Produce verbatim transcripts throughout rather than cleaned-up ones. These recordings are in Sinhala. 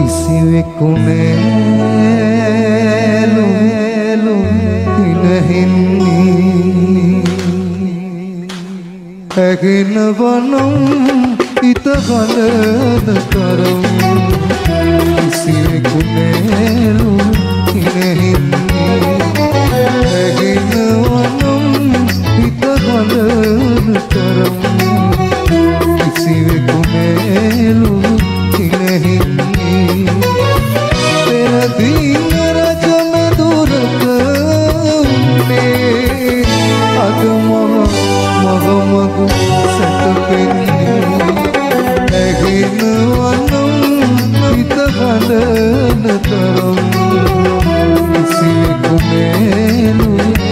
කිසිවෙකු නෑලු හිනහින්නේ ඇගෙන වනම් හිත හලන තරම් කිසිවෙකු නෑලු හිනහින්නේ ඇගෙන වනම් හිත හලන තරම් කිසිවෙකු නෑලු හිනහින්නේ පෙරදීන රජම දුරක උන්නේ අද මහ මහ මග සැතපෙන්නේ ඇගෙන වනම් හිත හලන තරම් කිසිවෙකු නෑලු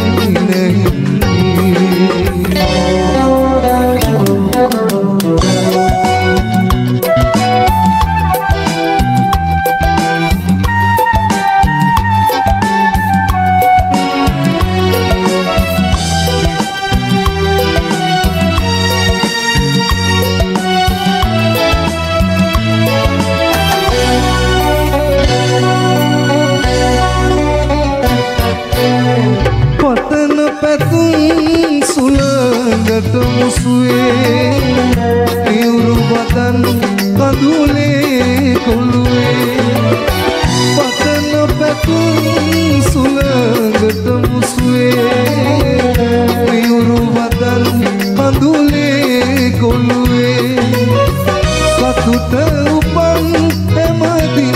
මුසුවේ නිවුරු බදන් කඳුලේ කොළුවේ පතන පැතුම් සුළඟට මුසුවේ නිවුරු බදන් කඳුලේ කොළුවේ සතුට උපන් හැම දින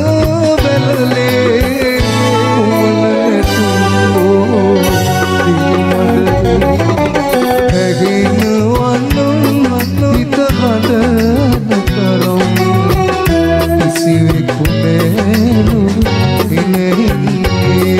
බැලලේ උමල නැතුෝ දිනමඩේ ඇගෙන වනම් හිත හදන තරම් කිසිවෙකු නෑලු හිනහින්නේ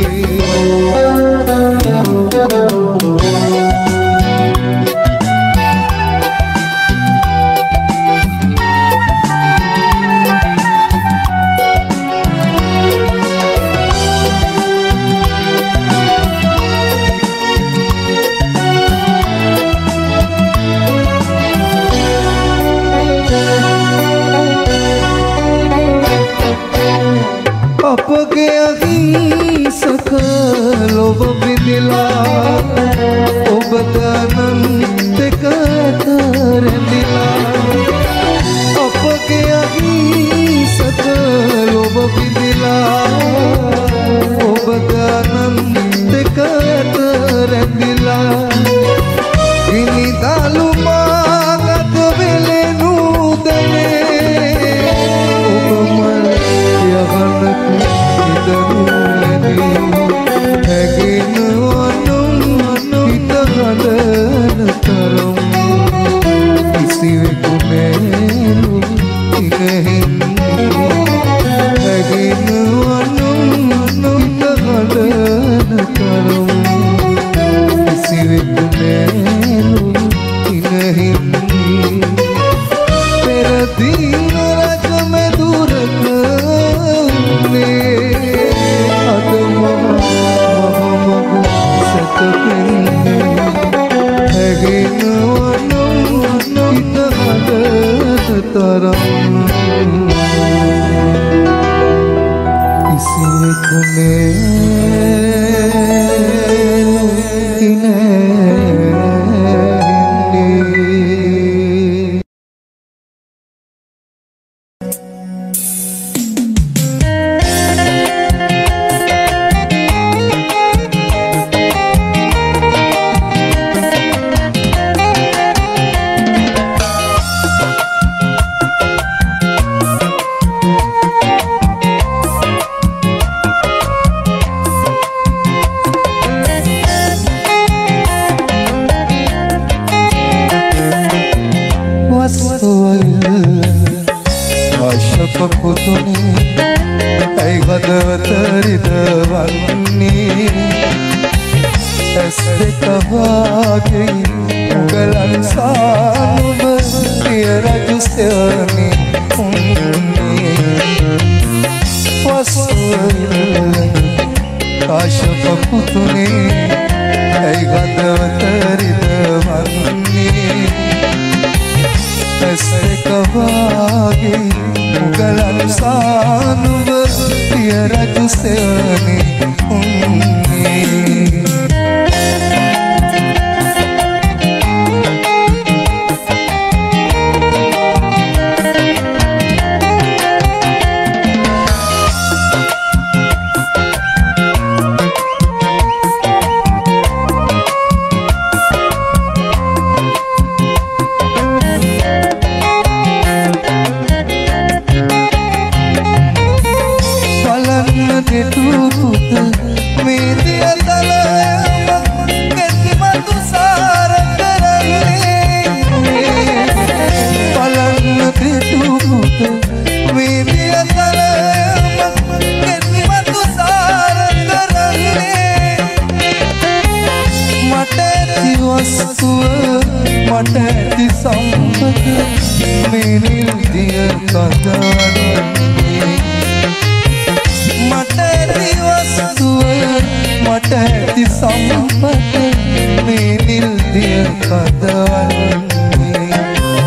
අපගේ අහිංසක ලොව විදිලා ඔබ ගණන් දෙක ඇත රැඳිලා අපගේ අහිංසක ලොව විදිලා ඔබ ගණන් දෙක ඇත රැඳිලා ගිනි දලු මාගත වෙලෙනු දනේ ඔබ මල යහනක ඉදනුලනේ ඇගෙන වනම් හිත හදන තරම් කිසිවෙකු නෑලු හිනහින්නේ ඇගෙන වනම් හිත හදන තරම් කිසිවෙකු නෑලු හිනහින්නේ පෙරදීන රජම දුරක අද මහ මහ මග සැතපෙන්නේ ඇගෙන වනම් හිත හදන තරම් කිසිවෙකු නෑලු හිනහින්නේ පොකුතුනේ ඇයි හදවත රිදවන්නේ ඇස් දෙක වාගේ උගලන් සානුම පිය රජු සෙවනේ උන්නේ වස්වල කාශ්‍යප පුතුනේ ඇයි හදවත රිදවන්නේ ඇස් දෙක වාගේ මුගලන් සානුව පිය රජු සෙවනේ උන්නේ මට ඇති සම්පත මේ නිල්දිය කඳවන්නේ මට ඇති වස්තුව මට ඇති සම්පත මේ නිල්දිය කඳවන්නේ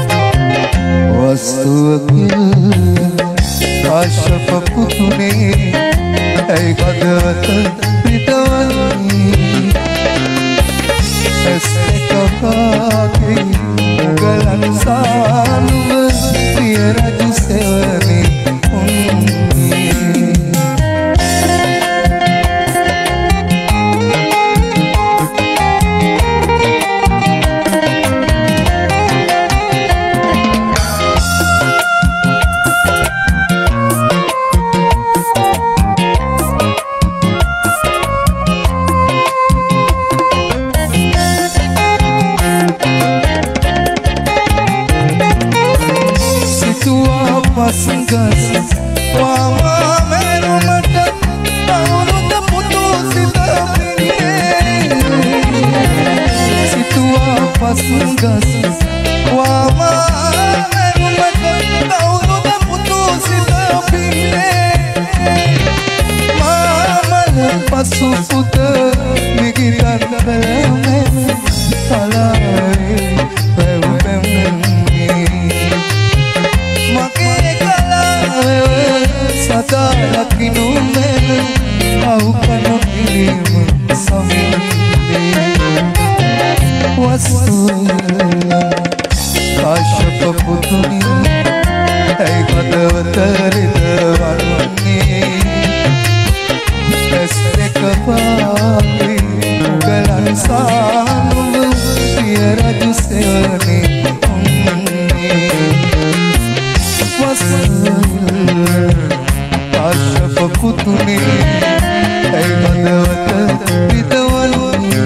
වස්තුව කිල්ල කාශ්‍යප පුතුනේ ඇයි කඳවත පිටවන්නේ Estekapake mugalan sanuව පිය රජු සෙවනේ උන්නේ Pasangkas wama merumata auruda putusita pine situa pasangkas wama merumata auruda putusita pine mama pasu puta mikiran belame salare pem Sada lakinu mele au kanu ilim samile Wasuila Kashyapa putuni Hai kadavataritavanni Estekapake mugalan sanuv piya raju sevane Kashyap putune hai kadavata pitavani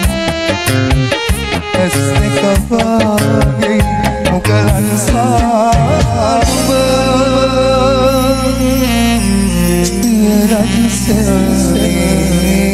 Estekapake mugalan sanuv piya raju sevane